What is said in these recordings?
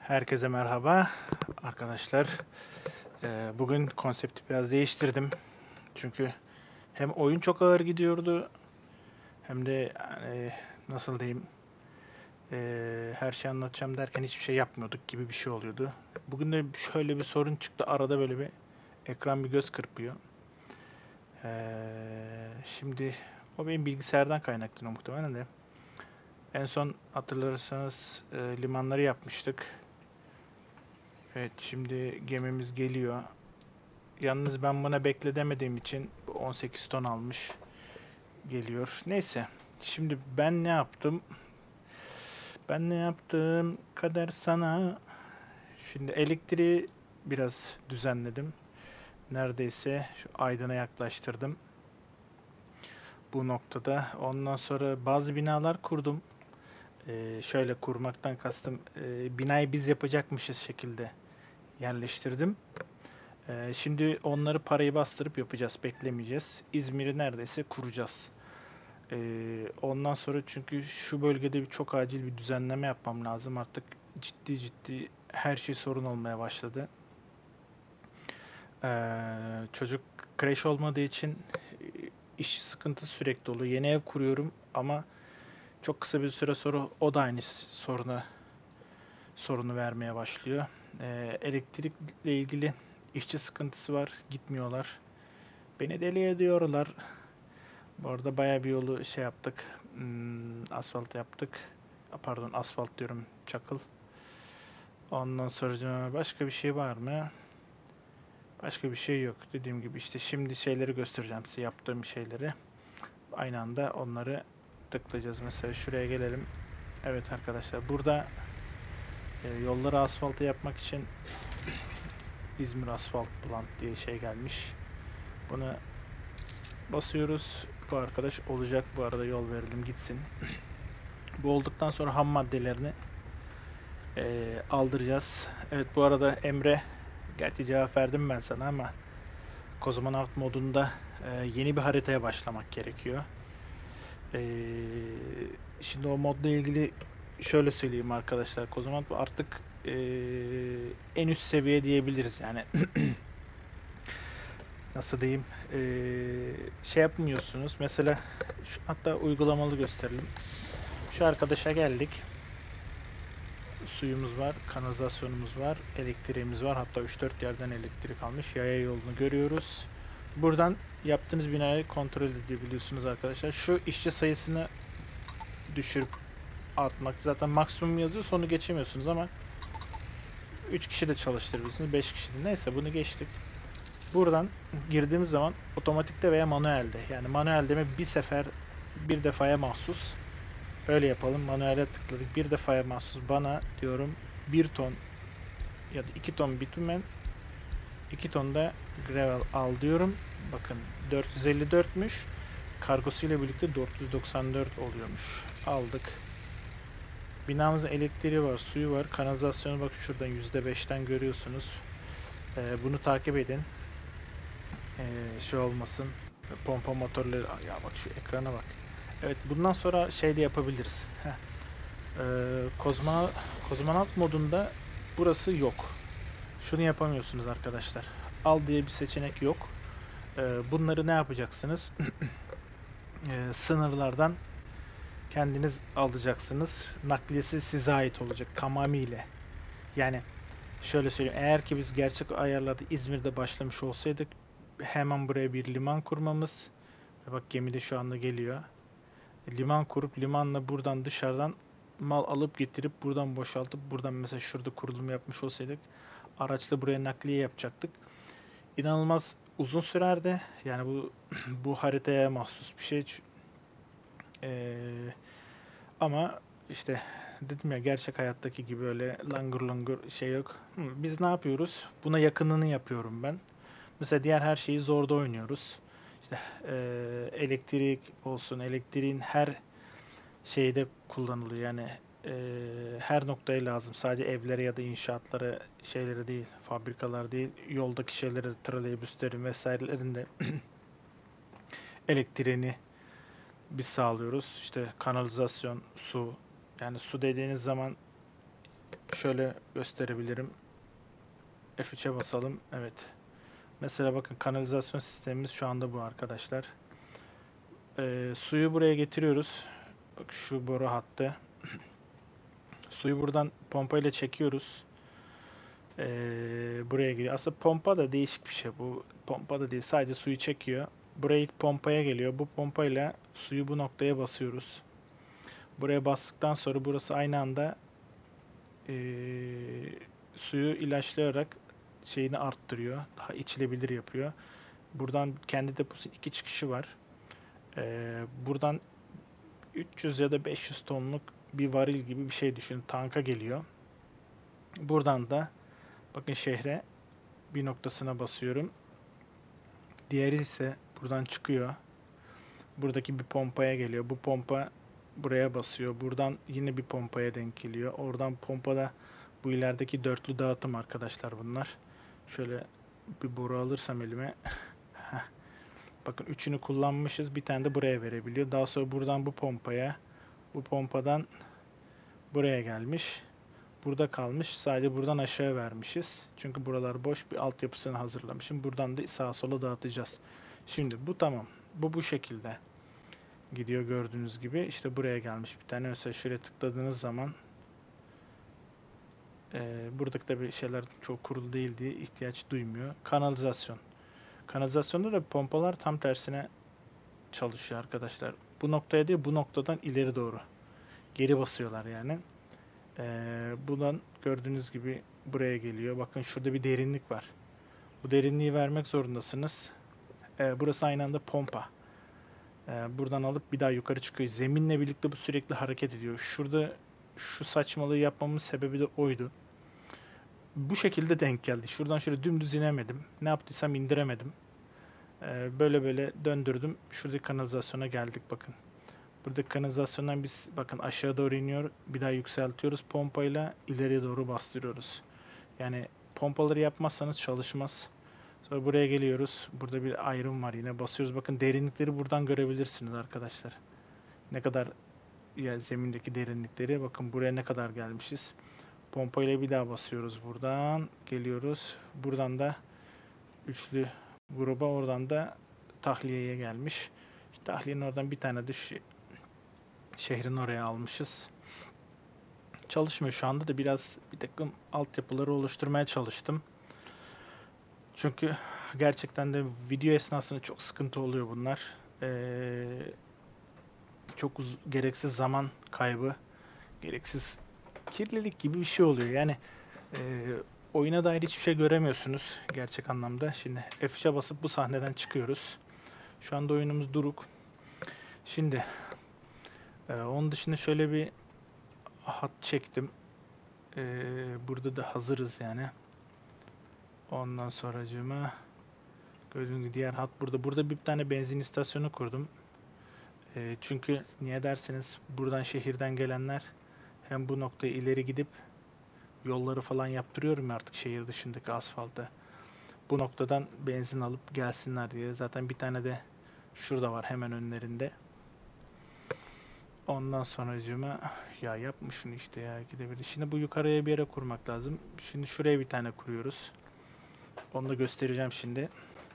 Herkese merhaba arkadaşlar. Bugün konsepti biraz değiştirdim. Çünkü hem oyun çok ağır gidiyordu hem de nasıl diyeyim her şeyi anlatacağım derken hiçbir şey yapmıyorduk gibi bir şey oluyordu. Bugün de şöyle bir sorun çıktı. Arada böyle bir ekran bir göz kırpıyor. Şimdi o benim bilgisayardan kaynaklı muhtemelen de. En son hatırlarsanız limanları yapmıştık. Evet, şimdi gemimiz geliyor. Yalnız ben buna bekle demediğim için 18 ton almış geliyor. Neyse. Şimdi ben ne yaptım? Ben ne yaptım? Kader sana. Şimdi elektriği biraz düzenledim. Neredeyse şu aydına yaklaştırdım. Bu noktada. Ondan sonra bazı binalar kurdum. Şöyle kurmaktan kastım binayı biz yapacakmışız şekilde yerleştirdim. Şimdi onları parayı bastırıp yapacağız. Beklemeyeceğiz. İzmir'i neredeyse kuracağız. Ondan sonra çünkü şu bölgede çok acil bir düzenleme yapmam lazım. Artık ciddi ciddi her şey sorun olmaya başladı. Çocuk kreş olmadığı için iş sıkıntı sürekli oluyor. Yeni ev kuruyorum ama çok kısa bir süre sonra o da aynı sorunu vermeye başlıyor. Elektrikle ilgili işçi sıkıntısı var. Gitmiyorlar. Beni deli ediyorlar. Bu arada bayağı bir yolu şey yaptık. Asfalt yaptık. Pardon, asfalt diyorum. Çakıl. Ondan sonra başka bir şey var mı? Başka bir şey yok. Dediğim gibi işte şimdi şeyleri göstereceğim size, yaptığım şeyleri. Aynı anda onları tıklayacağız. Mesela şuraya gelelim. Evet arkadaşlar, burada yolları asfaltı yapmak için İzmir Asfalt Plant diye şey gelmiş. Bunu basıyoruz. Bu arkadaş olacak. Bu arada yol verelim gitsin. Bu olduktan sonra ham maddelerini aldıracağız. Evet, bu arada Emre, gerçi cevap verdim ben sana ama kozmonavt modunda yeni bir haritaya başlamak gerekiyor. E, Şimdi o modla ilgili şöyle söyleyeyim arkadaşlar. Kozmonavt artık en üst seviye diyebiliriz. Yani nasıl diyeyim, şey yapmıyorsunuz. Mesela hatta uygulamalı gösterelim. Şu arkadaşa geldik. Suyumuz var, kanalizasyonumuz var, elektriğimiz var. Hatta 3-4 yerden elektrik almış. Yaya yolunu görüyoruz. Buradan yaptığınız binayı kontrol edebiliyorsunuz arkadaşlar. Şu işçi sayısını düşürüp artmak. Zaten maksimum yazıyor, sonu geçemiyorsunuz ama 3 kişi de çalıştırabilirsiniz, 5 kişi de. Neyse, bunu geçtik. Buradan girdiğimiz zaman otomatikte veya manuelde. Yani manuelde mi, bir sefer bir defaya mahsus. Öyle yapalım. Manuele tıkladık. Bir defaya mahsus bana diyorum 1 ton ya da 2 ton bitumen, 2 ton da gravel al diyorum. Bakın 454'müş. Kargosuyla birlikte 494 oluyormuş. Aldık. Binamızın elektriği var, suyu var, kanalizasyonu bak şuradan %5'ten görüyorsunuz. Bunu takip edin. Şey olmasın. Pompa motorları, ya bak şu ekrana bak. Evet, bundan sonra şey de yapabiliriz. Kozmonavt modunda burası yok. Şunu yapamıyorsunuz arkadaşlar. Al diye bir seçenek yok. Bunları ne yapacaksınız? Sınırlardan kendiniz alacaksınız. Nakliyesi size ait olacak tamamıyla. Yani şöyle söyleyeyim. Eğer ki biz gerçek ayarlarda İzmir'de başlamış olsaydık hemen buraya bir liman kurmamız. Bak, gemi de şu anda geliyor. Liman kurup limanla buradan dışarıdan mal alıp getirip buradan boşaltıp buradan mesela şurada kurulum yapmış olsaydık araçla buraya nakliye yapacaktık. İnanılmaz uzun sürerdi. Yani bu bu haritaya mahsus bir şey. Ee, Ama işte dedim ya, gerçek hayattaki gibi öyle langır langur şey yok. Biz ne yapıyoruz? Buna yakınını yapıyorum ben. Mesela diğer her şeyi zorda oynuyoruz. İşte elektrik olsun, elektriğin her şeyde kullanılıyor. Yani her noktaya lazım. Sadece evlere ya da inşaatlara, şeylere değil, fabrikalar değil, yoldaki şeylere, trolleybüslerin vesairelerin de elektriğini biz sağlıyoruz. İşte kanalizasyon, su. Yani su dediğiniz zaman şöyle gösterebilirim. F3'e basalım. Evet. Mesela bakın kanalizasyon sistemimiz şu anda bu arkadaşlar. Suyu buraya getiriyoruz. Bak şu boru hattı. Suyu buradan pompa ile çekiyoruz. Buraya geliyor. Aslında pompa da değişik bir şey. Bu pompa da değil. Sadece suyu çekiyor. Buraya ilk pompaya geliyor. Bu pompayla suyu bu noktaya basıyoruz. Buraya bastıktan sonra burası aynı anda suyu ilaçlayarak şeyini arttırıyor. Daha içilebilir yapıyor. Buradan kendi deposunun iki çıkışı var. Buradan 300 ya da 500 tonluk bir varil gibi bir şey düşünün. Tanka geliyor. Buradan da bakın şehre bir noktasına basıyorum. Diğeri ise buradan çıkıyor. Buradaki bir pompaya geliyor. Bu pompa buraya basıyor. Buradan yine bir pompaya denk geliyor. Oradan pompada bu ilerideki dörtlü dağıtım arkadaşlar bunlar. Şöyle bir boru alırsam elime. Bakın üçünü kullanmışız. Bir tane de buraya verebiliyor. Daha sonra buradan bu pompaya, bu pompadan buraya gelmiş. Burada kalmış. Sadece buradan aşağı vermişiz. Çünkü buralar boş, bir altyapısını hazırlamışım. Buradan da sağa sola dağıtacağız. Şimdi bu tamam. Bu şekilde gidiyor gördüğünüz gibi. İşte buraya gelmiş bir tane. Mesela şuraya tıkladığınız zaman buradaki tabii şeyler çok kurulu değil diye ihtiyaç duymuyor. Kanalizasyon. Kanalizasyonda da pompalar tam tersine çalışıyor arkadaşlar. Bu noktaya değil, bu noktadan ileri doğru. Geri basıyorlar yani. Buradan gördüğünüz gibi buraya geliyor. Bakın şurada bir derinlik var. Bu derinliği vermek zorundasınız. Burası aynı anda pompa. Buradan alıp bir daha yukarı çıkıyor. Zeminle birlikte bu sürekli hareket ediyor. Şurada şu saçmalığı yapmamın sebebi de oydu. Bu şekilde denk geldi. Şuradan şöyle dümdüz inemedim. Ne yaptıysam indiremedim. Böyle böyle döndürdüm. Şuradaki kanalizasyona geldik bakın. Buradaki kanalizasyondan biz bakın aşağı doğru iniyor. Bir daha yükseltiyoruz. Pompayla ileriye doğru bastırıyoruz. Yani pompaları yapmazsanız çalışmaz. Sonra buraya geliyoruz. Burada bir ayrım var yine. Basıyoruz. Bakın derinlikleri buradan görebilirsiniz arkadaşlar. Ne kadar yani zemindeki derinlikleri. Bakın buraya ne kadar gelmişiz. Pompayla bir daha basıyoruz buradan. Geliyoruz. Buradan da üçlü gruba, oradan da tahliyeye gelmiş. İşte tahliyenin oradan bir tane de şehrin oraya almışız. Çalışmıyor şu anda da biraz bir takım altyapıları oluşturmaya çalıştım. Çünkü gerçekten de video esnasında çok sıkıntı oluyor bunlar. Çok gereksiz zaman kaybı, gereksiz kirlilik gibi bir şey oluyor. Yani oyuna dair hiçbir şey göremiyorsunuz gerçek anlamda. Şimdi F3'e basıp bu sahneden çıkıyoruz. Şu anda oyunumuz duruk. Şimdi onun dışında şöyle bir hat çektim. Burada da hazırız yani. Ondan sonracığıma gördüğünüz gibi diğer hat burada. Burada bir tane benzin istasyonu kurdum. Çünkü niye derseniz buradan şehirden gelenler hem bu noktaya ileri gidip yolları falan yaptırıyorum ya artık şehir dışındaki asfalta. Bu noktadan benzin alıp gelsinler diye. Zaten bir tane de şurada var hemen önlerinde. Ondan sonracığıma ya yapma şunu işte ya gidebilir. Şimdi bu yukarıya bir yere kurmak lazım. Şimdi şuraya bir tane kuruyoruz. Onu da göstereceğim şimdi.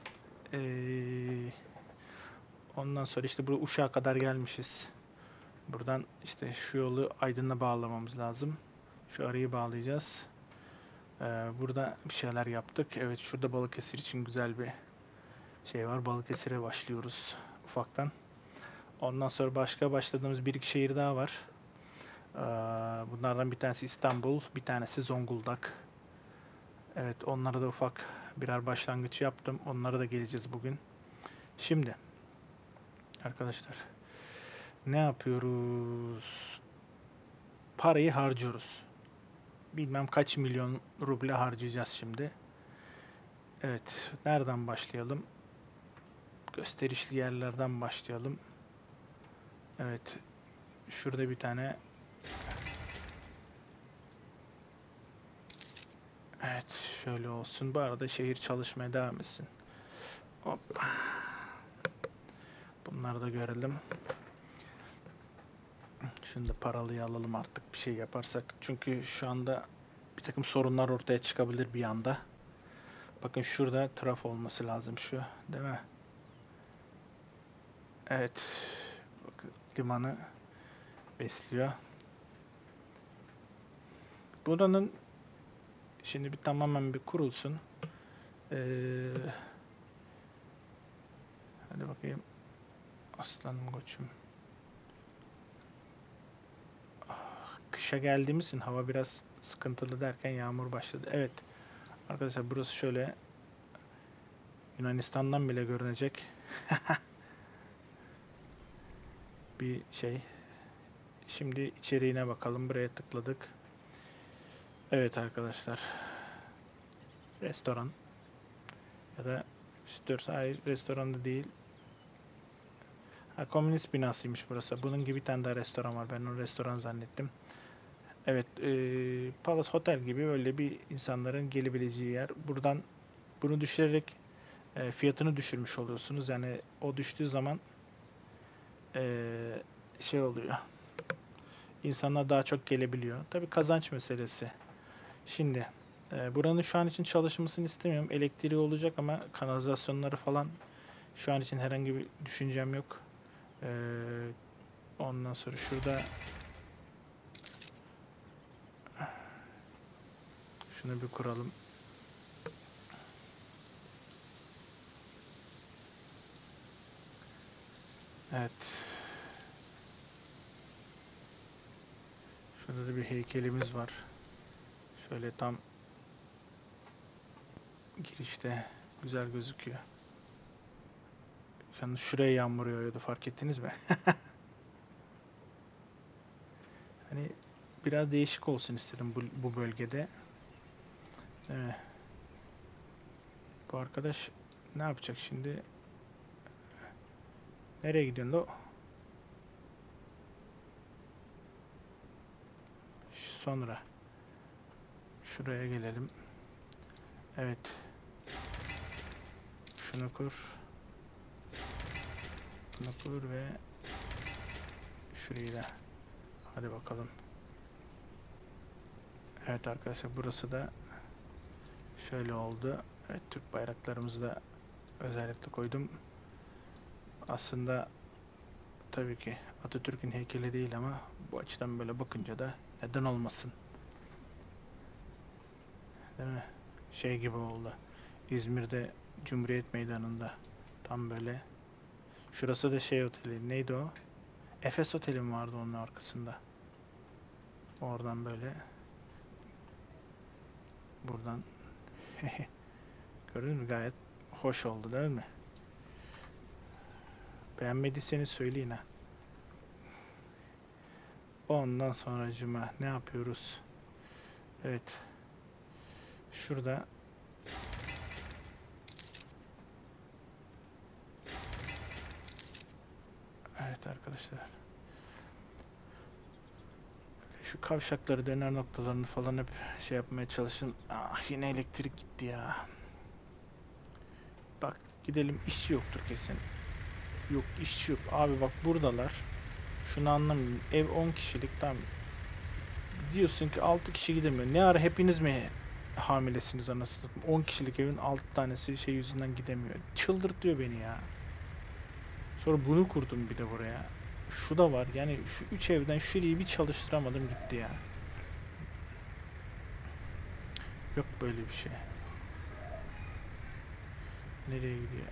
Ondan sonra işte bu Uşak'a kadar gelmişiz. Buradan işte şu yolu Aydın'a bağlamamız lazım. Şu arayı bağlayacağız. Burada bir şeyler yaptık. Evet şurada Balıkesir için güzel bir şey var. Balıkesir'e başlıyoruz ufaktan. Ondan sonra başka başladığımız bir iki şehir daha var. Bunlardan bir tanesi İstanbul, bir tanesi Zonguldak. Evet onlara da ufak birer başlangıç yaptım. Onlara da geleceğiz bugün. Şimdi arkadaşlar ne yapıyoruz? Parayı harcıyoruz. Bilmem kaç milyon ruble harcayacağız şimdi. Evet nereden başlayalım? Gösterişli yerlerden başlayalım. Evet şurada bir tane. Evet şöyle olsun. Bu arada şehir çalışmaya devam etsin. Hop. Bunları da görelim. Şunu da paralıyı alalım artık bir şey yaparsak. Çünkü şu anda bir takım sorunlar ortaya çıkabilir bir anda. Bakın şurada trafo olması lazım şu, değil mi? Evet. Bakın limanı besliyor. Buranın şimdi bir tamamen bir kurulsun. Hadi bakayım. Aslanım koçum. Kışa geldiğimiz için hava biraz sıkıntılı derken yağmur başladı. Evet. Arkadaşlar burası şöyle Yunanistan'dan bile görünecek bir şey. Şimdi içeriğine bakalım. Buraya tıkladık. Evet arkadaşlar. Restoran. Ya da hayır restoran da değil. Ha, komünist binasıymış burası. Bunun gibi bir tane daha restoran var. Ben onu restoran zannettim. Evet. Palace Hotel gibi öyle bir insanların gelebileceği yer. Buradan bunu düşürerek fiyatını düşürmüş oluyorsunuz. Yani o düştüğü zaman şey oluyor. İnsanlar daha çok gelebiliyor. Tabii kazanç meselesi. Şimdi buranın şu an için çalışmasını istemiyorum. Elektriği olacak ama kanalizasyonları falan şu an için herhangi bir düşüncem yok. Ondan sonra şurada şunu bir kuralım. Evet. Şurada da bir heykelimiz var. Şöyle tam girişte güzel gözüküyor. Yalnız şuraya yağmur yağıyordu, fark ettiniz mi? Hani biraz değişik olsun istedim bu bölgede. Evet. Bu arkadaş ne yapacak şimdi? Nereye gidiyorsun lo? Sonra şuraya gelelim. Evet. Şunu kur. Bunu kur ve şurayı da. Hadi bakalım. Evet arkadaşlar burası da şöyle oldu. Evet, Türk bayraklarımızı da özellikle koydum. Aslında tabii ki Atatürk'ün heykeli değil ama bu açıdan böyle bakınca da neden olmasın? Değil mi? Şey gibi oldu. İzmir'de Cumhuriyet Meydanı'nda tam böyle. Şurası da şey oteli. Neydi o? Efes Oteli mi vardı onun arkasında? Oradan böyle buradan gördün mü? Gayet hoş oldu değil mi? Beğenmediyseniz söyleyin ha. Ondan sonracıma ne yapıyoruz? Evet. Şurada evet arkadaşlar. Şu kavşakları, döner noktalarını falan hep şey yapmaya çalışın. Ah, yine elektrik gitti ya. Bak gidelim, işçi yoktur kesin. Yok, işçi yok. Abi bak buradalar. Şunu anlamıyorum. Ev 10 kişilik, tamam. Diyorsun ki 6 kişi gidemiyor. Ne ara hepiniz mi hamilesiniz anasını satayım? 10 kişilik evin 6 tanesi şey yüzünden gidemiyor. Çıldırtıyor beni ya. Sonra bunu kurdum bir de buraya. Şu da var. Yani şu 3 evden şurayı bir çalıştıramadım gitti ya. Yok böyle bir şey. Nereye gidiyor?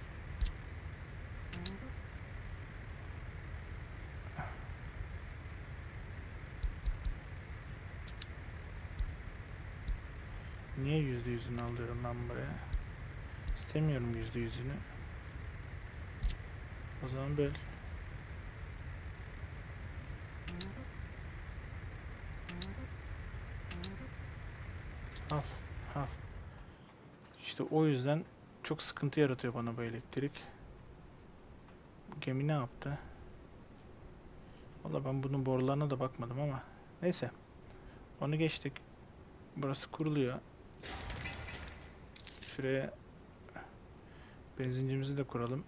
Niye %100'ünü alıyorum ben buraya? İstemiyorum %100'ünü. O zaman böl. Al. Al. İşte o yüzden çok sıkıntı yaratıyor bana bu elektrik. Bu gemi ne yaptı? Valla ben bunun borularına da bakmadım ama. Neyse. Onu geçtik. Burası kuruluyor. Şuraya benzincimizi de kuralım.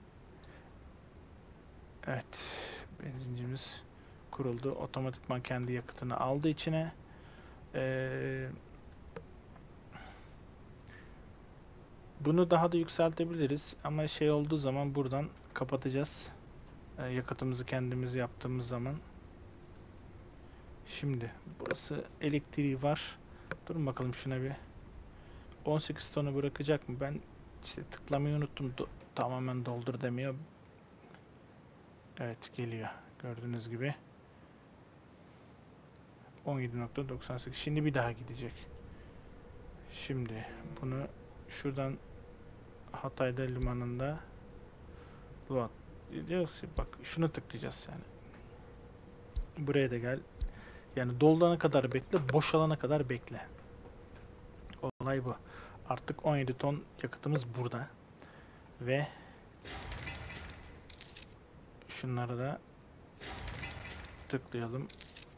Evet. Benzincimiz kuruldu. Otomatikman kendi yakıtını aldı içine. Bunu daha da yükseltebiliriz ama şey olduğu zaman buradan kapatacağız. Yakıtımızı kendimiz yaptığımız zaman. Şimdi burası elektriği var. Durun bakalım şuna bir. 18 tonu bırakacak mı? Ben işte tıklamayı unuttum. Tamamen doldur demiyor. Evet geliyor. Gördüğünüz gibi. 17.98. Şimdi bir daha gidecek. Şimdi bunu şuradan Hatay'da limanında bak şunu tıklayacağız yani. Buraya da gel. Yani dolana kadar bekle, boşalana kadar bekle. Olay bu. Artık 17 ton yakıtımız burada. Ve şunları da tıklayalım.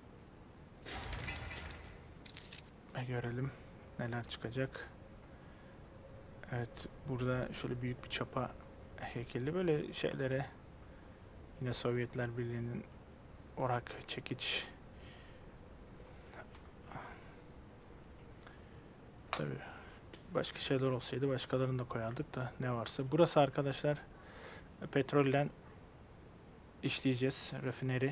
Ve görelim neler çıkacak. Evet, burada şöyle büyük bir çapa heykeli, böyle şeylere yine Sovyetler Birliği'nin orak, çekiç. Tabii başka şeyler olsaydı başkalarını da koyardık da ne varsa. Burası arkadaşlar petrolden işleyeceğiz, rafineri.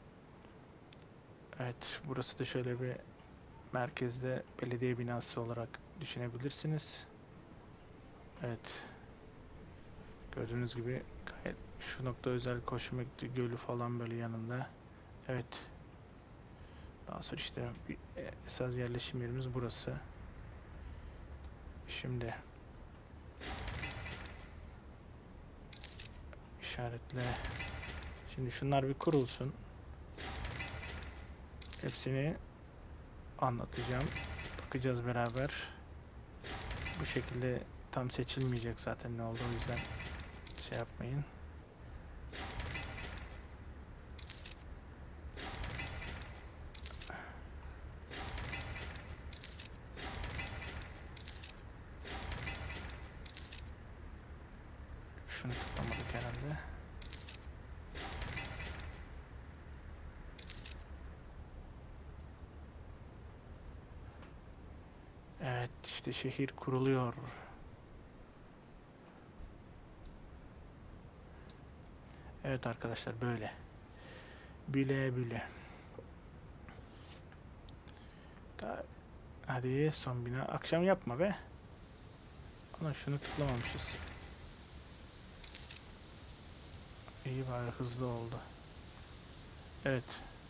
Evet, burası da şöyle bir merkezde belediye binası olarak düşünebilirsiniz. Evet. Gördüğünüz gibi gayet şu nokta özel hoşuma gitti. Gölü falan böyle yanında. Evet. Daha sonra işte bir esas yerleşim yerimiz burası. Şimdi işaretle. Şimdi şunlar bir kurulsun. Hepsini anlatacağım. Bakacağız beraber. Bu şekilde tam seçilmeyecek zaten ne oldu, o yüzden şey yapmayın. Şunu tıklamadık herhalde. Evet, işte şehir kuruluyor. Evet arkadaşlar, böyle. Bile bile. Hadi son bina. Akşam yapma be. Ana şunu tıklamamışız. İyi bari hızlı oldu. Evet.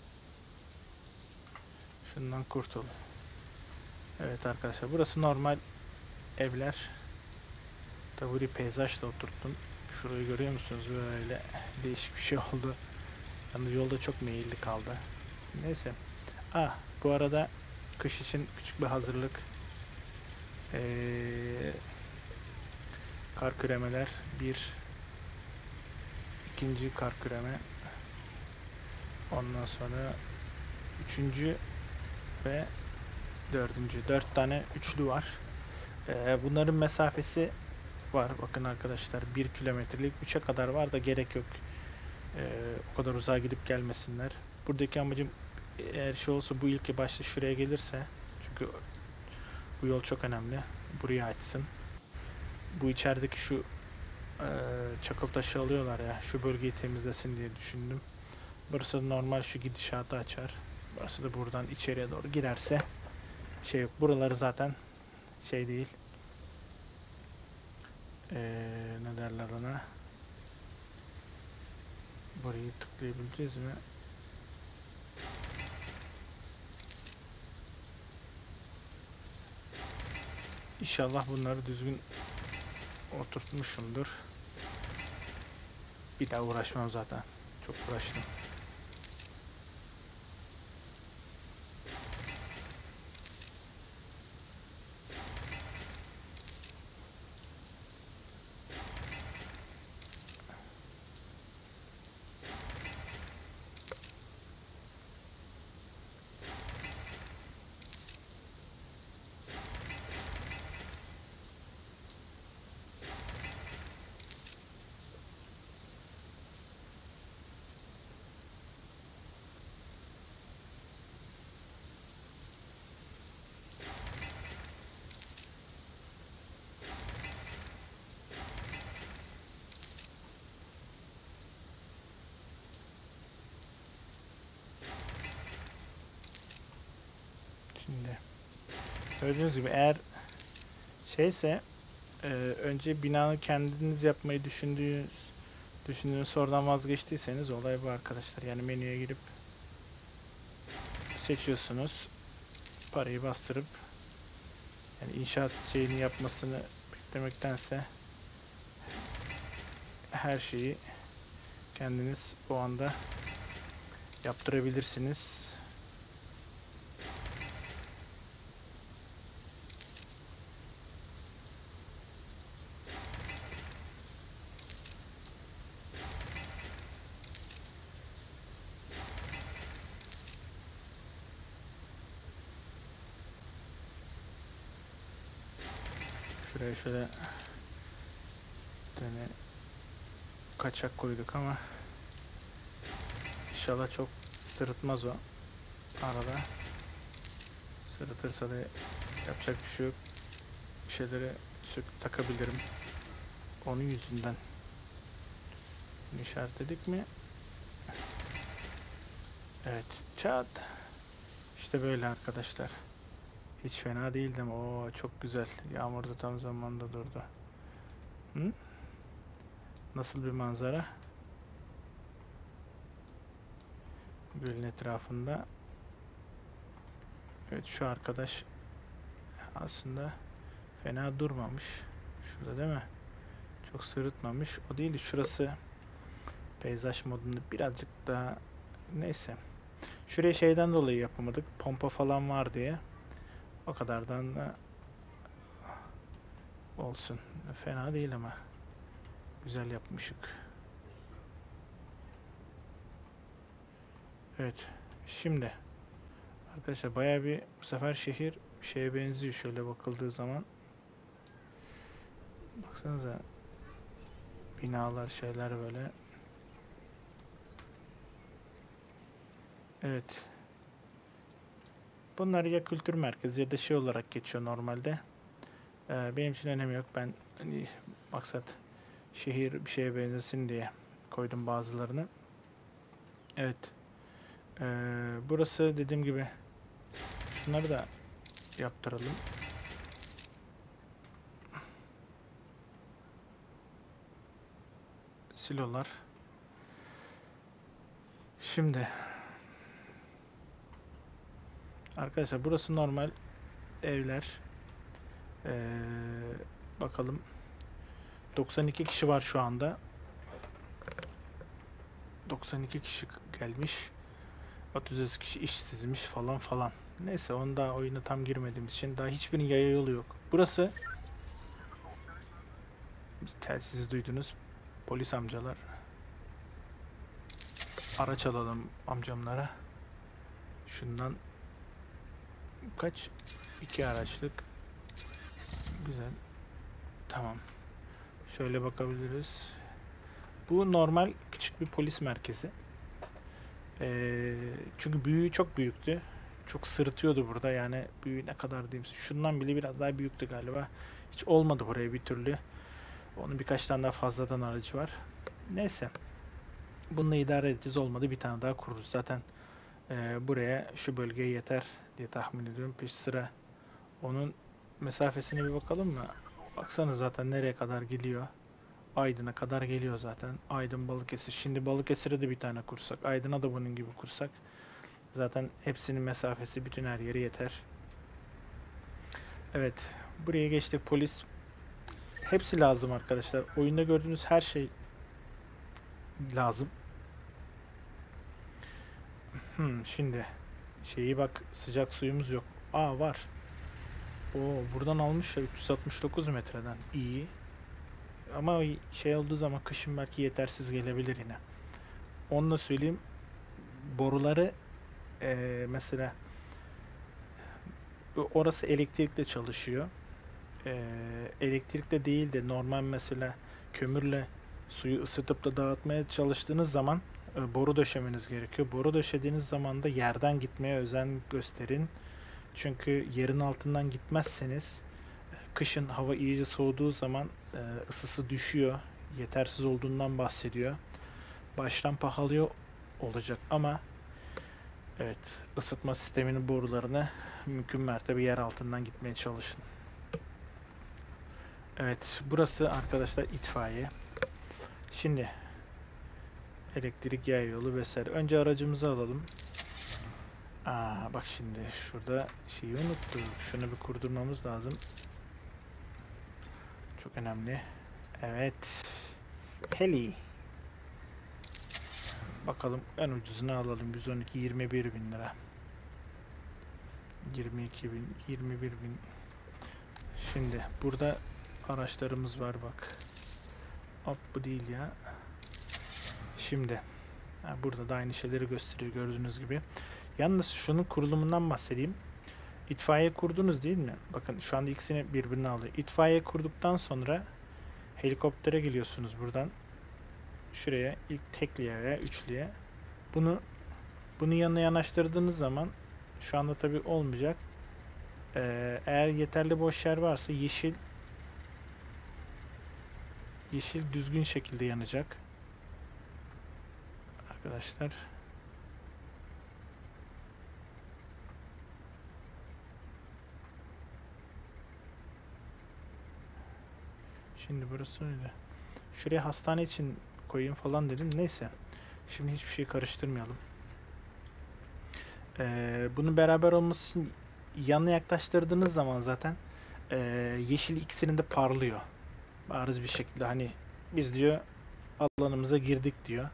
Şundan kurtul. Evet arkadaşlar, burası normal evler. Tabi burayı peyzajla oturttum. Şurayı görüyor musunuz? Böyle değişik bir şey oldu. Yani yolda çok meyilli kaldı. Neyse. Bu arada kış için küçük bir hazırlık. Kar küremeler. İkinci kar küreme. Ondan sonra üçüncü ve dördüncü. 4 tane üçlü var. Bunların mesafesi var. Bakın arkadaşlar, 1 kilometrelik 3'e kadar var da gerek yok. O kadar uzağa gidip gelmesinler. Buradaki amacım, eğer şey olsa, bu ilk başta şuraya gelirse, çünkü bu yol çok önemli. Burayı açsın. Bu içerideki şu çakıl taşı alıyorlar ya, şu bölgeyi temizlesin diye düşündüm. Burası da normal şu gidişatı açar. Burası da buradan içeriye doğru girerse şey yok. Buraları zaten şey değil. Ne derler ona? Burayı tıklayabileceğiz mi? İnşallah bunları düzgün oturtmuşumdur. Bir daha uğraşmam zaten. Çok uğraştım. Gördüğünüz gibi eğer şeyse önce binanı kendiniz yapmayı düşündüğünüz sonradan vazgeçtiyseniz olay bu arkadaşlar. Yani menüye girip seçiyorsunuz. Parayı bastırıp yani inşaat şeyini yapmasını beklemektense her şeyi kendiniz o anda yaptırabilirsiniz. Şuraya şöyle bir tane kaçak koyduk ama inşallah çok sırıtmaz o arada. Sırıtırsa da yapacak bir şey yok. Bir şeyleri takabilirim. Onun yüzünden. Bunu işaretledik mi? Evet. Çat. İşte böyle arkadaşlar. Hiç fena değildi ama o çok güzel. Yağmur da tam zamanında durdu. Hı? Nasıl bir manzara? Gölün etrafında. Evet, şu arkadaş aslında fena durmamış. Şurada değil mi? Çok sırıtmamış. O değil, şurası peyzaj modunda birazcık daha, neyse. Şuraya şeyden dolayı yapamadık. Pompa falan var diye. O kadardan da olsun. Fena değil ama. Güzel yapmışık. Evet. Şimdi arkadaşlar bayağı bir, bu sefer şehir şeye benziyor şöyle bakıldığı zaman. Baksanıza, binalar, şeyler böyle. Evet. Bunlar ya kültür merkezi ya da şey olarak geçiyor normalde. Benim için önemi yok. Ben hani maksat şehir bir şeye benzesin diye koydum bazılarını. Evet. Burası dediğim gibi, şunları da yaptıralım. Silolar. Şimdi arkadaşlar burası normal evler. Ee, Bakalım. 92 kişi var şu anda. 92 kişi gelmiş. 30 kişi işsizmiş falan falan. Neyse, onda oyuna tam girmediğimiz için daha hiçbirinin yaya yolu yok. Burası, telsizi duydunuz. Polis amcalar. Araç alalım amcamlara. Şundan kaç? 2 araçlık. Güzel. Tamam. Şöyle bakabiliriz. Bu normal küçük bir polis merkezi. Çünkü büyüğü çok büyüktü. Çok sırıtıyordu burada, yani büyüğü ne kadar diyeyim size. Şundan bile biraz daha büyüktü galiba. Hiç olmadı buraya bir türlü. Onun birkaç tane daha fazladan aracı var. Neyse. Bununla idare edeceğiz. Olmadı bir tane daha kururuz. Zaten buraya, şu bölgeye yeter diye tahmin ediyorum. Peş sıra onun mesafesine bir bakalım mı? Baksana zaten nereye kadar geliyor. Aydın'a kadar geliyor zaten. Aydın, Balıkesir. Şimdi Balıkesir'e de bir tane kursak, Aydın'a da bunun gibi kursak, zaten hepsinin mesafesi bütün her yere yeter. Evet. Buraya geçtik. Polis. Hepsi lazım arkadaşlar. Oyunda gördüğünüz her şey lazım. Şimdi şeyi bak, sıcak suyumuz yok. Aa, var. Buradan almış ya, 369 metreden. İyi. Ama şey olduğu zaman kışın belki yetersiz gelebilir yine. Onu da söyleyeyim. Boruları mesela orası elektrikle çalışıyor. Elektrikle değil de normal mesela kömürle suyu ısıtıp da dağıtmaya çalıştığınız zaman boru döşemeniz gerekiyor. Boru döşediğiniz zaman da yerden gitmeye özen gösterin. Çünkü yerin altından gitmezseniz kışın hava iyice soğuduğu zaman ısısı düşüyor. Yetersiz olduğundan bahsediyor. Baştan pahalı olacak ama Evet, ısıtma sisteminin borularını mümkün mertebe yer altından gitmeye çalışın. Evet, burası arkadaşlar itfaiye. Şimdi elektrik yay yolu vesaire. Önce aracımızı alalım. Bak şimdi şurada şeyi unuttuk. Şunu bir kurdurmamız lazım. Çok önemli. Evet. Heli. Bakalım en ucuzunu alalım. 112 21 bin lira. 22 bin, 21 bin. Şimdi burada araçlarımız var bak. Hop bu değil ya. Şimdi burada da aynı şeyleri gösteriyor gördüğünüz gibi. Yalnız şunun kurulumundan bahsedeyim. İtfaiye kurdunuz değil mi? Bakın şu anda ikisini birbirine alıyor. İtfaiye kurduktan sonra helikoptere geliyorsunuz buradan. Şuraya ilk tekliye veya üçlüye. Bunun yanına yanaştırdığınız zaman şu anda tabi olmayacak. Eğer yeterli boş yer varsa yeşil düzgün şekilde yanacak. Arkadaşlar. Şimdi burası öyle. Şuraya hastane için koyayım falan dedim. Neyse. Şimdi hiçbir şey karıştırmayalım. Bunun beraber olması için yanına yaklaştırdığınız zaman zaten yeşil ikisinin de parlıyor. Bariz bir şekilde hani biz diyor alanımıza girdik diyor.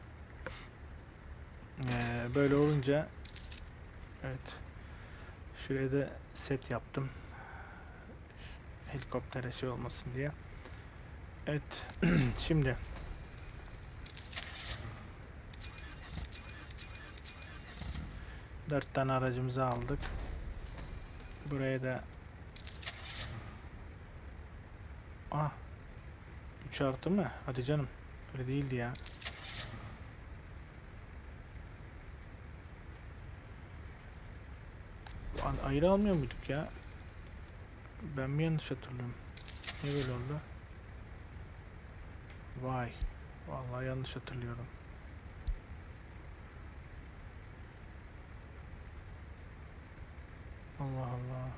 Böyle olunca evet. Şuraya da set yaptım. Helikoptere şey olmasın diye. Evet. Şimdi 4 tane aracımızı aldık. Buraya da 3 artı mı? Hadi canım. Öyle değildi ya. Ayrı almıyor muyduk ya? Ben mi yanlış hatırlıyorum? Ne böyle oldu? Vay. Vallahi yanlış hatırlıyorum. Allah Allah.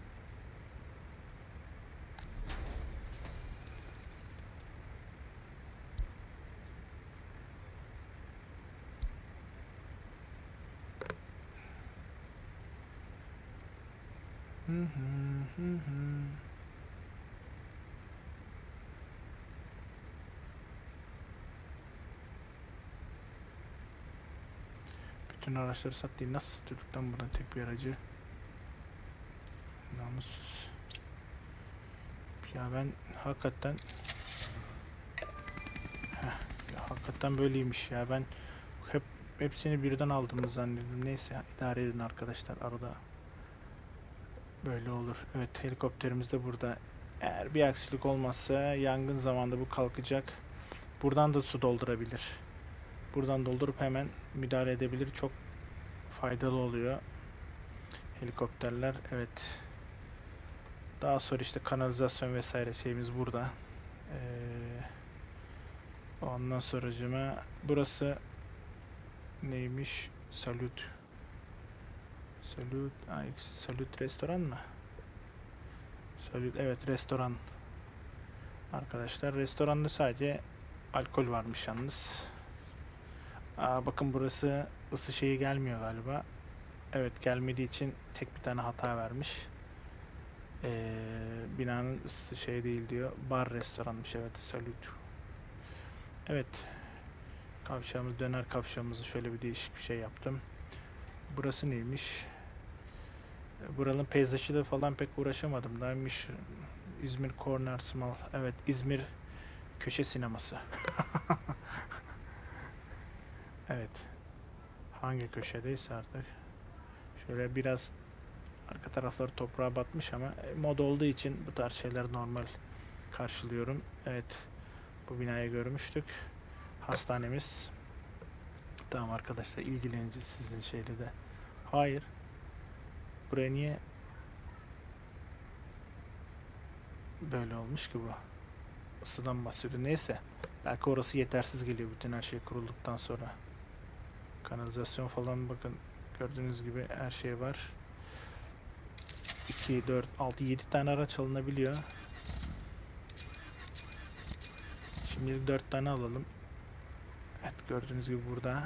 Hı hı hı hı. Bütün araçları sattı. Nasıl satıyorduk lan buradan tek bir aracı? Namussuz. Ya ben hakikaten hakikaten böyleymiş ya. Ben hepsini birden aldığımı zannediyordum. Neyse idare edin arkadaşlar. Arada böyle olur. Evet helikopterimiz de burada. Eğer bir aksilik olmazsa yangın zamanında bu kalkacak. Buradan da su doldurabilir. Buradan doldurup hemen müdahale edebilir. Çok faydalı oluyor. Helikopterler evet. Daha sonra işte kanalizasyon vesaire şeyimiz burada. Ondan sonracıma burası neymiş? Salut. Salut restoran mı? Salut evet restoran. Arkadaşlar restoranda sadece alkol varmış yalnız. Bakın burası ısı şeyi gelmiyor galiba. Evet gelmediği için tek bir tane hata vermiş. Binanın ısı şey değil diyor. Bar restoranmış evet Salut. Evet. Kavşağımız döner kavşağımızı şöyle bir değişik bir şey yaptım. Burası neymiş? Buranın peyzajıyla falan pek uğraşamadım. Neymiş? İzmir Corner Small. Evet İzmir köşe sineması. Evet. Hangi köşedeyse artık. Şöyle biraz arka tarafları toprağa batmış ama mod olduğu için bu tarz şeyler normal karşılıyorum. Evet. Bu binayı görmüştük. Hastanemiz. Tamam arkadaşlar ilgileneceğiz sizin şeyle de. Hayır. Buraya niye böyle olmuş ki bu? Isıdan bahsediyor. Neyse. Belki orası yetersiz geliyor bütün her şey kurulduktan sonra. Kanalizasyon falan bakın Gördüğünüz gibi her şey var. 2, 4, 6, 7 tane araç alınabiliyor. Şimdi 4 tane alalım. Evet, gördüğünüz gibi burada.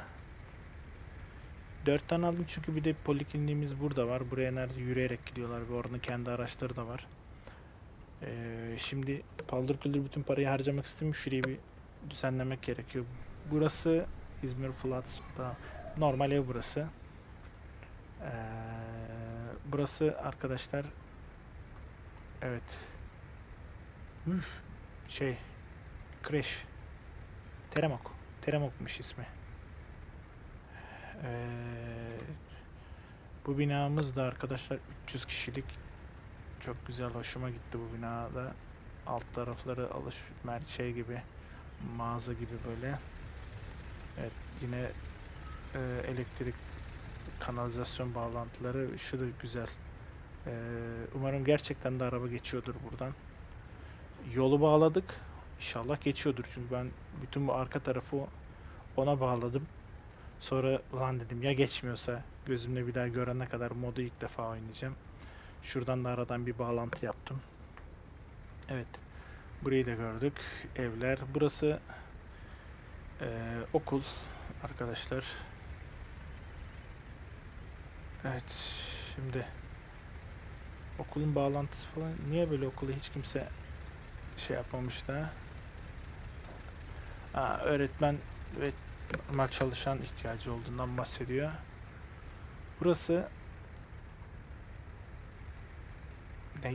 4 tane aldım çünkü bir de polikliniğimiz burada var. Buraya nerede yürüyerek gidiyorlar ve oranın kendi araçları da var. Şimdi paldır küldür bütün parayı harcamak istemiyorum. Şurayı bir düzenlemek gerekiyor. Burası İzmir Flats. Normal ev burası. Ee, Burası arkadaşlar, evet. Üf, şey, Crash. Teremok. Teremok'muş ismi. Ee, Bu binamız da arkadaşlar 300 kişilik. Çok güzel, hoşuma gitti bu binada. Alt tarafları şey gibi, mağaza gibi böyle. Evet, yine elektrik, kanalizasyon bağlantıları, şu da güzel. Umarım gerçekten de araba geçiyordur buradan. Yolu bağladık. İnşallah geçiyordur çünkü ben bütün bu arka tarafı ona bağladım. Sonra ulan dedim ya geçmiyorsa, gözümle bir daha görene kadar modu ilk defa oynayacağım. Şuradan da aradan bir bağlantı yaptım. Evet. Burayı da gördük. Evler. Burası okul arkadaşlar. Evet. Şimdi okulun bağlantısı falan. Niye böyle okulu hiç kimse şey yapmamış da? Öğretmen ve normal çalışan ihtiyacı olduğundan bahsediyor. Burası ne?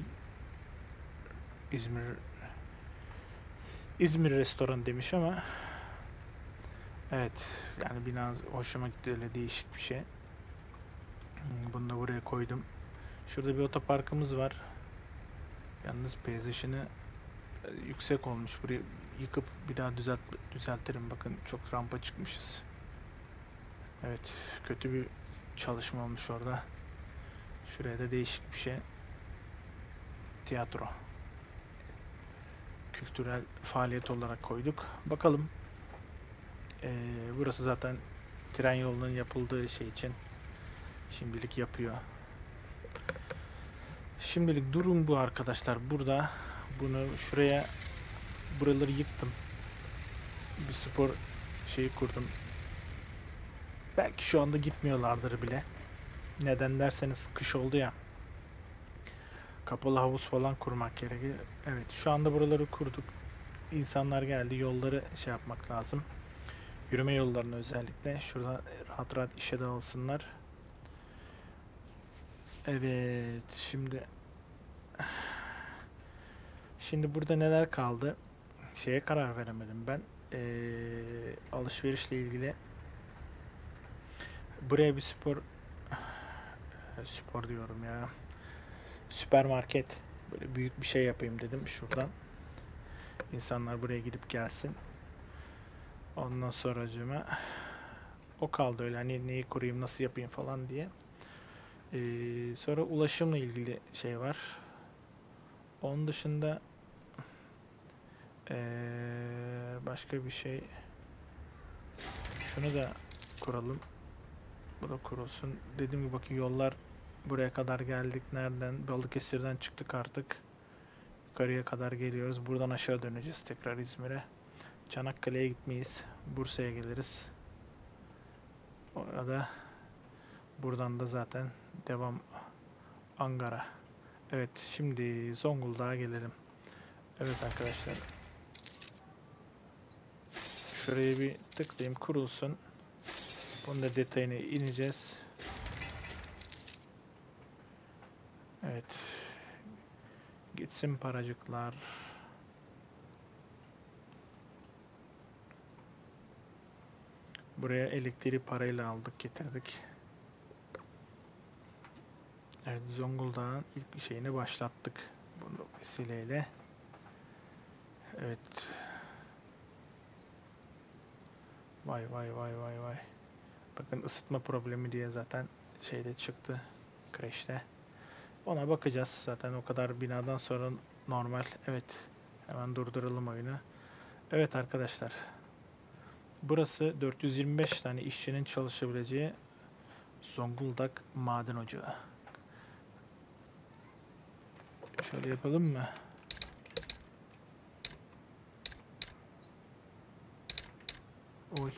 İzmir restoran demiş ama evet, yani bina hoşuma gitti, öyle değişik bir şey. Bunu da buraya koydum. Şurada bir otoparkımız var. Yalnız peyzajını yüksek olmuş. Burayı yıkıp bir daha düzeltirim. Bakın çok rampa çıkmışız. Evet, kötü bir çalışma olmuş orada. Şuraya da değişik bir şey. Tiyatro. Kültürel faaliyet olarak koyduk. Bakalım. Burası zaten tren yolunun yapıldığı şey için şimdilik yapıyor. Şimdilik durum bu arkadaşlar. Burada bunu şuraya, buraları yıktım. Bir spor şeyi kurdum. Belki şu anda gitmiyorlardır bile. Neden derseniz kış oldu ya. Kapalı havuz falan kurmak gerekiyor. Evet, şu anda buraları kurduk. İnsanlar geldi. Yolları şey yapmak lazım. Yürüme yollarını özellikle. Şurada rahat rahat işe dağılsınlar. Evet, şimdi burada neler kaldı? Şeye karar veremedim ben. Alışverişle ilgili buraya bir spor diyorum ya. Süpermarket, böyle büyük bir şey yapayım dedim şuradan. İnsanlar buraya gidip gelsin. Ondan sonracığıma o kaldı öyle, hani neyi kurayım, nasıl yapayım falan diye. Sonra ulaşımla ilgili şey var. Onun dışında başka bir şey. Şunu da kuralım. Bu da kurulsun. Dediğim gibi bakın, yollar buraya kadar geldik. Nereden? Balıkesir'den çıktık artık. Yukarıya kadar geliyoruz. Buradan aşağı döneceğiz tekrar İzmir'e. Çanakkale'ye gitmeyiz. Bursa'ya geliriz. Orada buradan da zaten devam Ankara. Evet, şimdi Zonguldak'a gelelim. Evet arkadaşlar. Şuraya bir tıklayayım, kurulsun. Bunun da detayına ineceğiz. Evet. Gitsin paracıklar. Buraya elektriği parayla aldık, getirdik. Evet, Zonguldak'ın ilk şeyini başlattık bu vesileyle. Evet. Vay vay vay vay vay. Bakın, ısıtma problemi diye zaten şeyde çıktı. Crash'te. Ona bakacağız zaten, o kadar binadan sonra normal. Evet. Hemen durduralım oyunu. Evet arkadaşlar. Burası 425 tane işçinin çalışabileceği Zonguldak Maden Ocağı. Şöyle yapalım mı? Oy.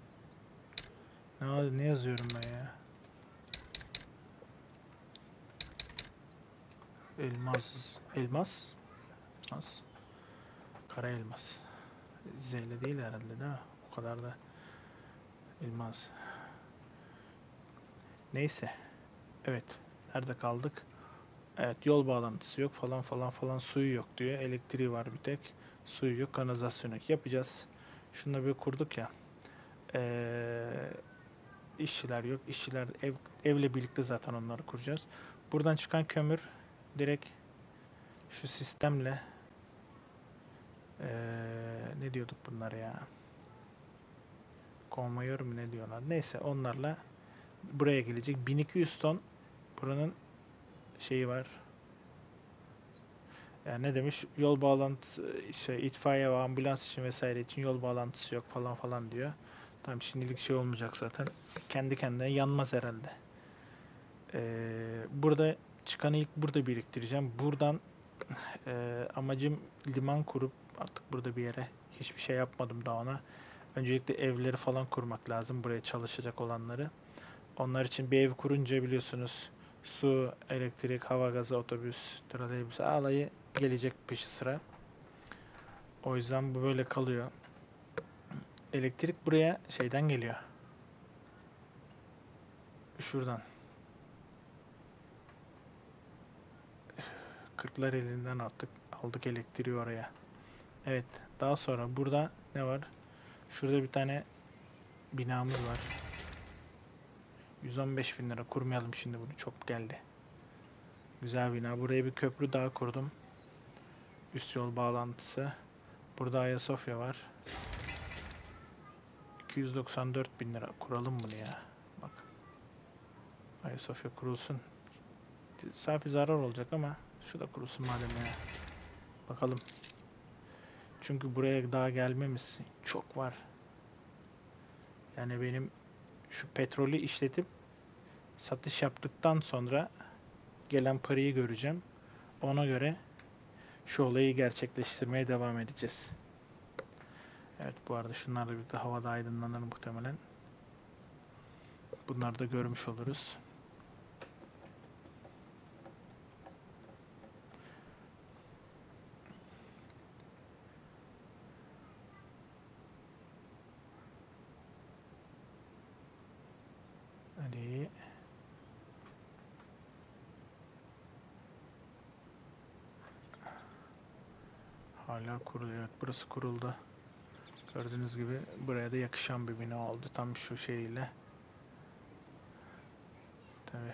Ne yazıyorum ben ya? Elmas. Elmas? Elmas. Kara elmas. Z'yle değil herhalde değil mi? O kadar da elmas. Neyse. Evet. Nerede kaldık? Evet, yol bağlantısı yok falan falan falan, suyu yok diyor. Elektriği var bir tek. Suyu yok, kanalizasyonu yok. Yapacağız. Şunu da bir kurduk ya. İşçiler yok. İşçiler evle birlikte zaten onları kuracağız. Buradan çıkan kömür direkt şu sistemle ne diyorduk bunlar ya? Konveyör mü ne diyorlar? Neyse, onlarla buraya gelecek. 1200 ton buranın şeyi var. Yani ne demiş? Yol bağlantısı, itfaiye ve ambulans için vesaire için yol bağlantısı yok falan falan diyor. Tamam, şimdilik şey olmayacak zaten. Kendi kendine yanmaz herhalde. Burada çıkanı ilk burada biriktireceğim. Buradan amacım liman kurup artık burada bir yere, hiçbir şey yapmadım daha ona. Öncelikle evleri falan kurmak lazım, buraya çalışacak olanları. Onlar için bir ev kurunca biliyorsunuz su, elektrik, hava gazı, otobüs, trolleybüs alayı gelecek peşi sıra. O yüzden bu böyle kalıyor. Elektrik buraya şeyden geliyor. Şuradan. Kırklar elinden aldık elektriği oraya. Evet. Daha sonra burada ne var? Şurada bir tane binamız var. 115 bin lira. Kurmayalım şimdi bunu. Çok geldi. Güzel bina. Buraya bir köprü daha kurdum. Üst yol bağlantısı. Burada Ayasofya var. 294 bin lira. Kuralım bunu ya. Bak. Ayasofya kurulsun. Safi zarar olacak ama şu da kurulsun madem ya. Bakalım. Çünkü buraya daha gelmemiz çok var. Yani benim şu petrolü işletip satış yaptıktan sonra gelen parayı göreceğim. Ona göre şu olayı gerçekleştirmeye devam edeceğiz. Evet, bu arada şunlarla birlikte havada aydınlanır muhtemelen. Bunları da görmüş oluruz. Hadi. Hala kuruluyor. Evet, burası kuruldu. Gördüğünüz gibi buraya da yakışan bir bina oldu. Tam şu şeyle. Tabii.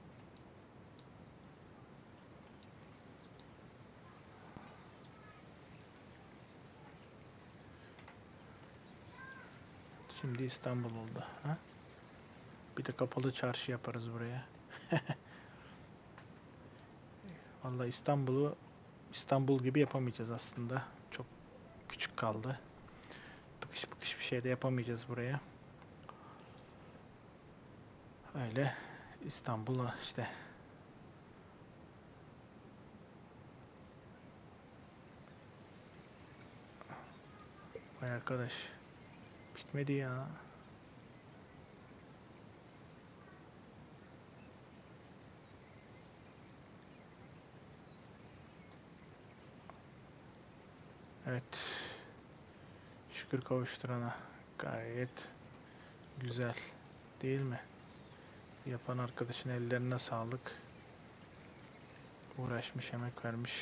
Şimdi İstanbul oldu. Ha? Bir de kapalı çarşı yaparız buraya. Vallahi İstanbul gibi yapamayacağız aslında. Çok küçük kaldı. Tıkış bıkış bir şey de yapamayacağız buraya. Öyle İstanbul'a işte. Vay arkadaş. Bitmedi ya. Evet. Şükür kavuşturana. Gayet güzel. Değil mi? Yapan arkadaşın ellerine sağlık. Uğraşmış, emek vermiş.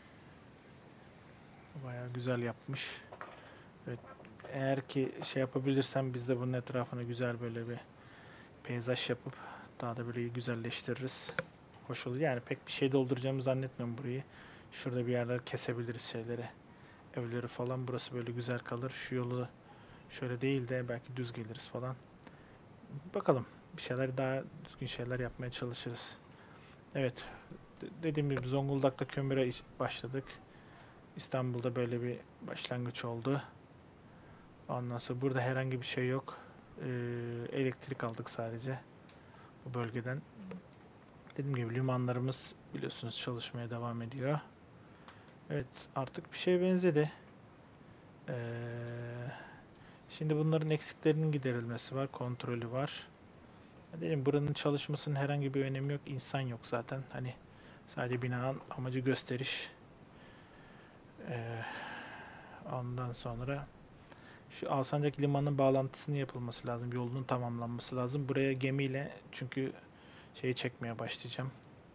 Bayağı güzel yapmış. Evet. Eğer ki şey yapabilirsem biz de bunun etrafını güzel böyle bir peyzaj yapıp daha da böyle güzelleştiririz. Hoş olur. Yani pek bir şey dolduracağımı zannetmiyorum burayı. Şurada bir yerler kesebiliriz şeyleri. Evleri falan, burası böyle güzel kalır. Şu yolu şöyle değil de belki düz geliriz falan. Bakalım. Bir şeyler daha düzgün şeyler yapmaya çalışırız. Evet. Dediğim gibi Zonguldak'ta kömüre başladık. İstanbul'da böyle bir başlangıç oldu. Ondan sonra burada herhangi bir şey yok. Elektrik aldık sadece. bu bölgeden. Dediğim gibi limanlarımız biliyorsunuz çalışmaya devam ediyor. Evet, artık bir şeye benzedi. Ee, Şimdi bunların eksiklerinin giderilmesi var, kontrolü var. Dedim buranın çalışmasının herhangi bir önemi yok. İnsan yok zaten. Hani sadece binanın amacı gösteriş. Ee, Ondan sonra şu Alsancak Limanı'nın bağlantısının yapılması lazım. Yolunun tamamlanması lazım. Buraya gemiyle çünkü şeyi çekmeye başlayacağım.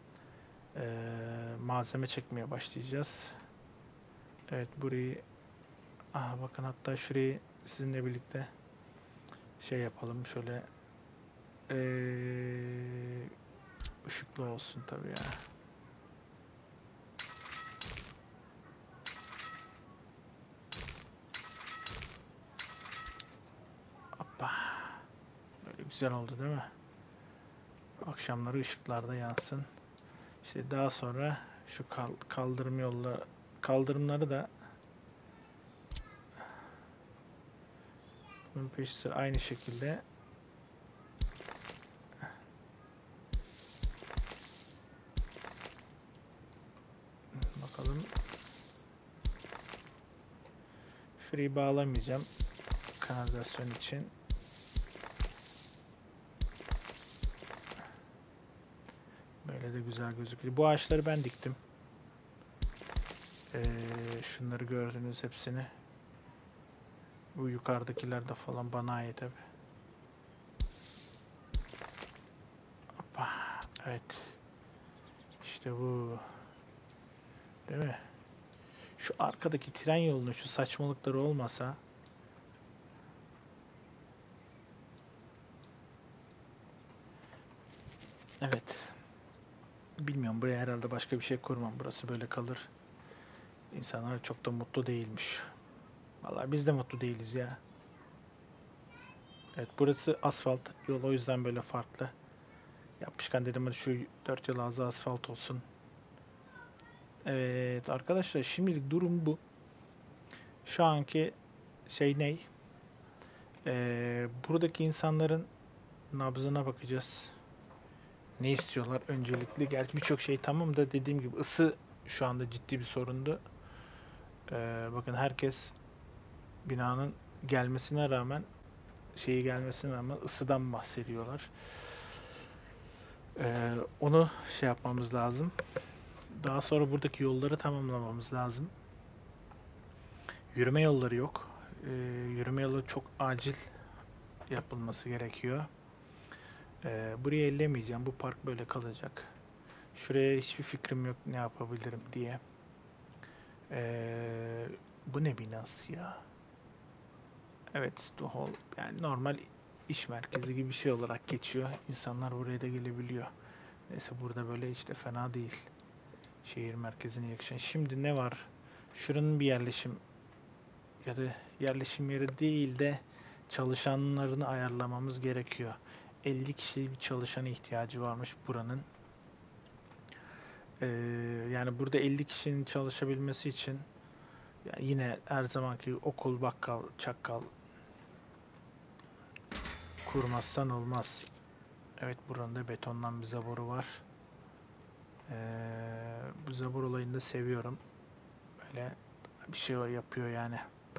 Malzeme çekmeye başlayacağız. Evet burayı bakın hatta şurayı sizinle birlikte şey yapalım şöyle ışıklı olsun tabii ya. Hoppa. Böyle güzel oldu değil mi? Akşamları ışıklarda yansın. İşte daha sonra şu kaldırımları da bunun peşi sıra aynı şekilde bakalım. Şurayı bağlamayacağım kanalizasyon için. Böyle de güzel gözüküyor. Bu ağaçları ben diktim. Şunları gördünüz hepsini. Bu yukarıdakiler de falan bana ait tabi. Hoppa. Evet. İşte bu. Değil mi? Şu arkadaki tren yolunun şu saçmalıkları olmasa evet. Bilmiyorum buraya herhalde başka bir şey kurmam. Burası böyle kalır. İnsanlar çok da mutlu değilmiş. Vallahi biz de mutlu değiliz ya. Evet burası asfalt yol o yüzden böyle farklı. Yapmışken dedim hadi şu 4 yıl ağzı asfalt olsun. Evet arkadaşlar şimdilik durum bu. Şu anki şey ney? Buradaki insanların nabzına bakacağız. Ne istiyorlar öncelikli? Gerçi birçok şey tamam da dediğim gibi ısı şu anda ciddi bir sorundu. Bakın herkes binanın gelmesine rağmen gelmesine rağmen ısıdan bahsediyorlar. Onu şey yapmamız lazım. Daha sonra buradaki yolları tamamlamamız lazım. Yürüme yolları yok. Yürüme yolu çok acil yapılması gerekiyor. Burayı ellemeyeceğim. Bu park böyle kalacak. Şuraya hiçbir fikrim yok ne yapabilirim diye. Bu ne binası ya? Evet, The Hall. Yani normal iş merkezi gibi bir şey olarak geçiyor. İnsanlar buraya da gelebiliyor. Neyse burada böyle işte fena değil. Şehir merkezine yakışan. Şimdi ne var? Şuranın bir yerleşim ya da yerleşim yeri değil de çalışanlarını ayarlamamız gerekiyor. 50 kişi bir çalışana ihtiyacı varmış buranın. Yani burada 50 kişinin çalışabilmesi için yani yine her zamanki okul, bakkal, çakkal kurmazsan olmaz. Evet buranın da betondan bir zaboru var. Bu zabor olayını da seviyorum. Böyle bir şey yapıyor yani.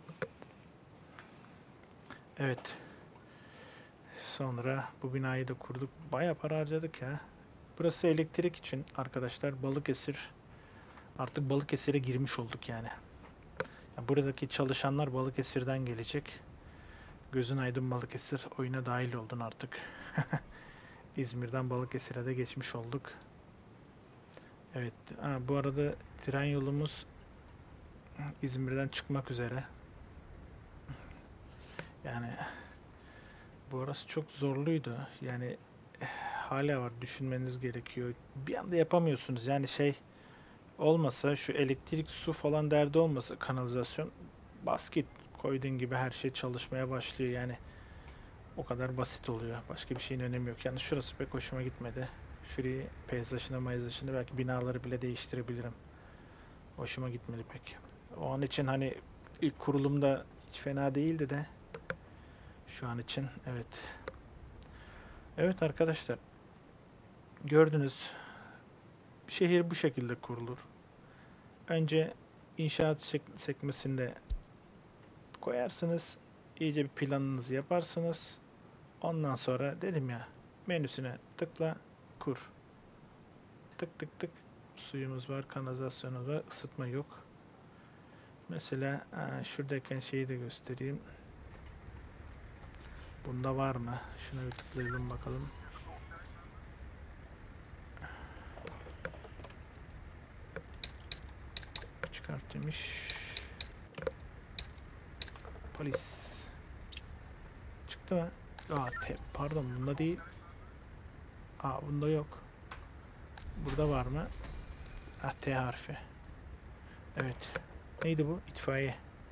Evet. Sonra bu binayı da kurduk. Bayağı para harcadık ya. Burası elektrik için arkadaşlar Balıkesir. Artık Balıkesir'e girmiş olduk yani. Yani buradaki çalışanlar Balıkesir'den gelecek. Gözün aydın Balıkesir oyuna dahil oldun artık. İzmir'den Balıkesir'e de geçmiş olduk. Evet. Bu arada tren yolumuz İzmir'den çıkmak üzere. Yani burası çok zorluydu. Yani hala var düşünmeniz gerekiyor. Bir anda yapamıyorsunuz. Yani olmasa şu elektrik, su falan derdi olmasa kanalizasyon bas git koyduğun gibi her şey çalışmaya başlıyor. Yani o kadar basit oluyor. Başka bir şeyin önemi yok. Yani şurası pek hoşuma gitmedi. Şurayı peyzajını belki binaları bile değiştirebilirim. Hoşuma gitmedi pek. O an için hani ilk kurulumda hiç fena değildi şu an için evet. Evet arkadaşlar Gördünüz. Şehir bu şekilde kurulur. Önce inşaat sekmesinde koyarsınız. İyice bir planınızı yaparsınız. Ondan sonra dedim ya, menüsüne tıkla, kur. Tık tık tık. Suyumuz var, kanalizasyonumuz var, ısıtma yok. Mesela şuradayken şeyi de göstereyim. Bunda var mı? Şuna bir tıklayalım bakalım. Çıkart demiş. Polis. Çıktı mı? Pardon, bunda değil. Bunda yok. Burada var mı? T harfi. Evet. Neydi bu? İtfaiye.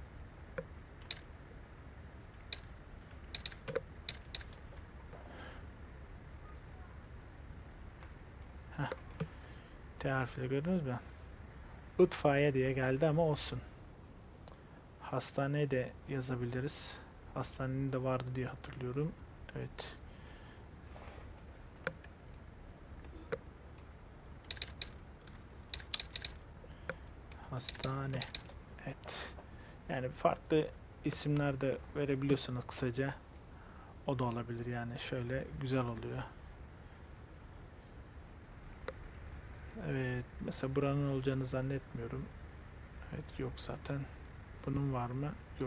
Heh. T harfiyle gördünüz mü? İtfaiye diye geldi ama olsun. Hastaneye de yazabiliriz. Hastanenin de vardı diye hatırlıyorum. Evet. Hastane. Evet. Yani farklı isimler de verebiliyorsanız kısaca o da olabilir, yani şöyle güzel oluyor. Evet, mesela buranın olacağını zannetmiyorum. Evet, yok zaten. Bunun var mı? Yok.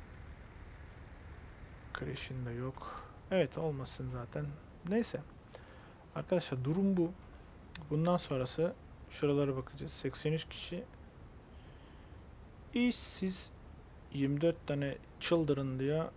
Crash'in de yok. Evet, olmasın zaten. Neyse. Arkadaşlar, durum bu. Bundan sonrası şuralara bakacağız. 83 kişi işsiz, 24 tane children diyor.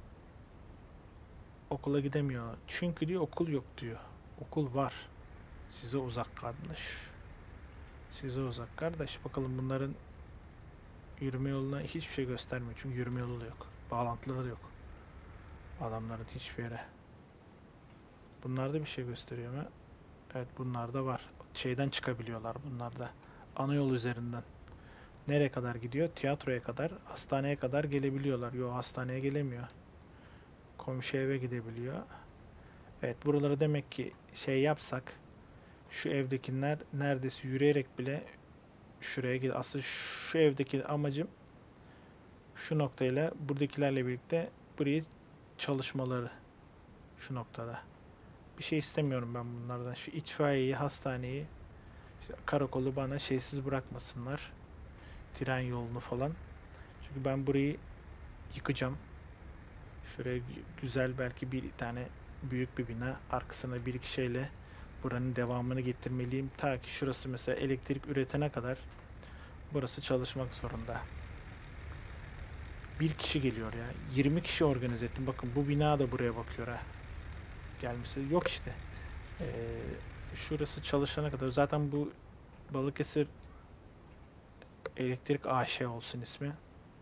Okula gidemiyor. Çünkü diyor okul yok diyor. Okul var. Size uzak kardeş. Size uzak kardeş. Bakalım bunların yürüme yoluna hiçbir şey göstermiyor. Çünkü yürüme yolu da yok. Bağlantıları da yok. Adamların hiçbir yere. Bunlarda bir şey gösteriyor mu? Evet, bunlarda var. Şeyden çıkabiliyorlar bunlarda. Ana yol üzerinden. Nereye kadar gidiyor? Tiyatroya kadar, hastaneye kadar gelebiliyorlar. Yo, hastaneye gelemiyor. Komşu eve gidebiliyor. Evet, buraları demek ki şey yapsak, şu evdekiler neredeyse yürüyerek bile şuraya gidiyor. Aslında şu evdeki amacım şu noktayla buradakilerle birlikte burayı çalışmaları şu noktada. Bir şey istemiyorum ben bunlardan. Şu itfaiyeyi, hastaneyi, işte karakolu bana şeysiz bırakmasınlar. Tren yolunu falan. Çünkü ben burayı yıkacağım. Şuraya güzel belki bir tane büyük bir bina, arkasına bir iki şeyle buranın devamını getirmeliyim. Ta ki şurası mesela elektrik üretene kadar burası çalışmak zorunda. Bir kişi geliyor ya. 20 kişi organize ettim. Bakın, bu bina da buraya bakıyor ha. Gelmesi yok işte. Ee, Şurası çalışana kadar. Zaten bu Balıkesir Elektrik AŞ olsun ismi.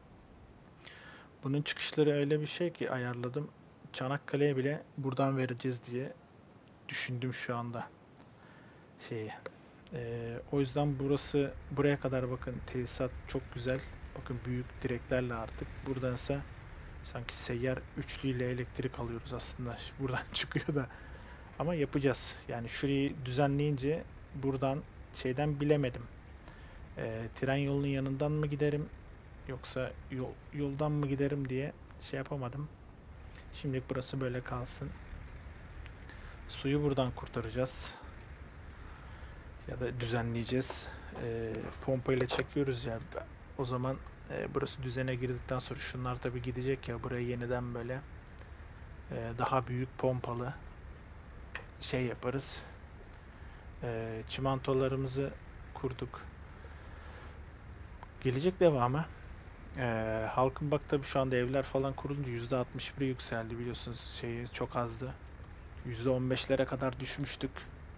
Bunun çıkışları öyle bir şey ki ayarladım. Çanakkale'ye bile buradan vereceğiz diye düşündüm şu anda. Şeyi. O yüzden burası buraya kadar, bakın tesisat çok güzel. Bakın, büyük direklerle artık. Buradansa sanki seyyar üçlüyle elektrik alıyoruz aslında. Buradan çıkıyor da. Ama yapacağız. Yani şurayı düzenleyince buradan şeyden bilemedim. Tren yolunun yanından mı giderim yoksa yoldan mı giderim diye şey yapamadım. Şimdilik burası böyle kalsın. Suyu buradan kurtaracağız. Ya da düzenleyeceğiz. Pompa ile çekiyoruz ya. O zaman burası düzene girdikten sonra şunlar tabi gidecek ya. Buraya yeniden böyle daha büyük pompalı şey yaparız. Çimentolarımızı kurduk. Gelecek devamı. Halkın bak tabi şu anda evler falan kurulunca %61'e yükseldi, biliyorsunuz, şeyi çok azdı. %15'lere kadar düşmüştük.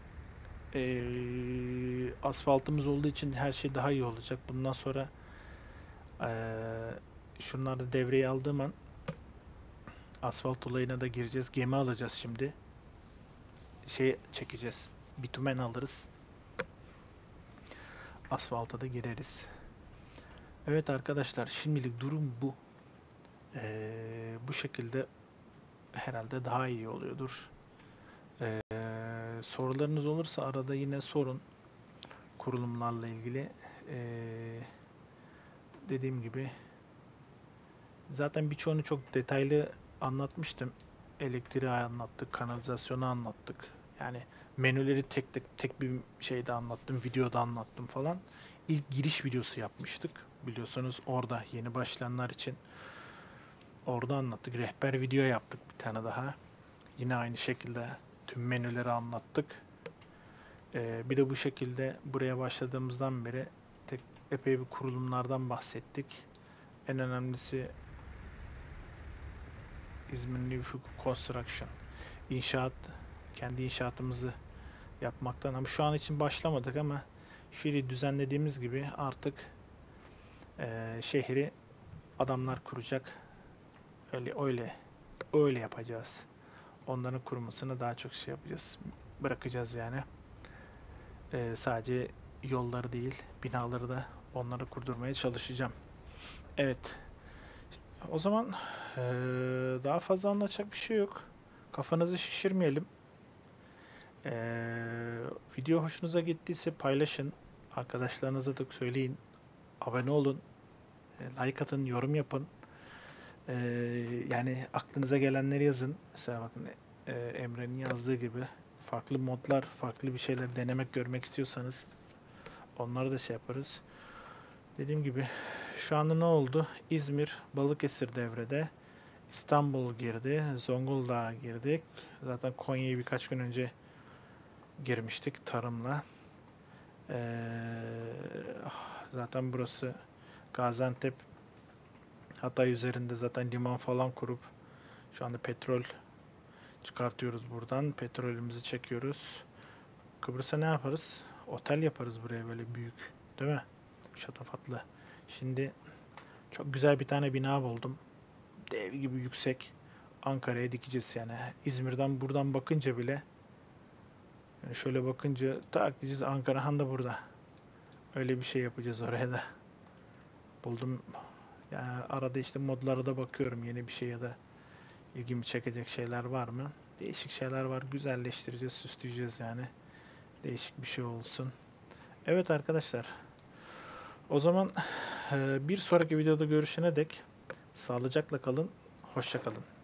Asfaltımız olduğu için her şey daha iyi olacak. Bundan sonra şunları da devreye aldığım an asfalt olayına da gireceğiz. Gemi alacağız şimdi. Şey çekeceğiz. Bitumen alırız. Asfalta da gireriz. Evet arkadaşlar, şimdilik durum bu. Bu şekilde herhalde daha iyi oluyordur. sorularınız olursa arada yine sorun. Kurulumlarla ilgili. Dediğim gibi zaten birçoğunu çok detaylı anlatmıştım. Elektriği anlattık, kanalizasyonu anlattık. Yani menüleri tek bir şeyde anlattım, videoda anlattım falan. İlk giriş videosu yapmıştık. Biliyorsunuz orada yeni başlayanlar için orada anlattık. Rehber video yaptık bir tane daha. Yine aynı şekilde tüm menüleri anlattık. Bir de bu şekilde buraya başladığımızdan beri epey bir kurulumlardan bahsettik. En önemlisi İzmir New Construction. İnşaat, kendi inşaatımızı yapmaktan. Ama şu an için başlamadık ama şehri düzenlediğimiz gibi artık şehri adamlar kuracak. Öyle yapacağız. Onların kurmasını daha çok şey yapacağız. Bırakacağız yani. Sadece yolları değil, binaları da onları kurdurmaya çalışacağım. Evet. O zaman daha fazla anlatacak bir şey yok. Kafanızı şişirmeyelim. Video hoşunuza gittiyse paylaşın. Arkadaşlarınıza da söyleyin. Abone olun. Like atın, yorum yapın. Ee, Yani aklınıza gelenleri yazın. Mesela bakın Emre'nin yazdığı gibi farklı modlar, farklı bir şeyler denemek, görmek istiyorsanız onları da şey yaparız. Dediğim gibi şu anda ne oldu? İzmir, Balıkesir devrede. İstanbul girdi. Zonguldak'a girdik. Zaten Konya'yı birkaç gün önce girmiştik tarımla. Zaten burası Gaziantep, Hatay üzerinde zaten liman falan kurup şu anda petrol çıkartıyoruz buradan. Petrolümüzü çekiyoruz. Kıbrıs'a ne yaparız? Otel yaparız buraya böyle büyük. Değil mi? Şatafatlı. Şimdi çok güzel bir tane bina buldum. Dev gibi yüksek. Ankara'ya dikeceğiz yani. İzmir'den buradan bakınca bile yani şöyle bakınca tak diyeceğiz Ankara Han da burada. Öyle bir şey yapacağız oraya da. Buldum. Yani arada işte modlara da bakıyorum yeni bir şey ya da ilgimi çekecek şeyler var mı? Değişik şeyler var. Güzelleştireceğiz, süsleyeceğiz yani. Değişik bir şey olsun. Evet arkadaşlar. O zaman bir sonraki videoda görüşene dek sağlıcakla kalın. Hoşça kalın.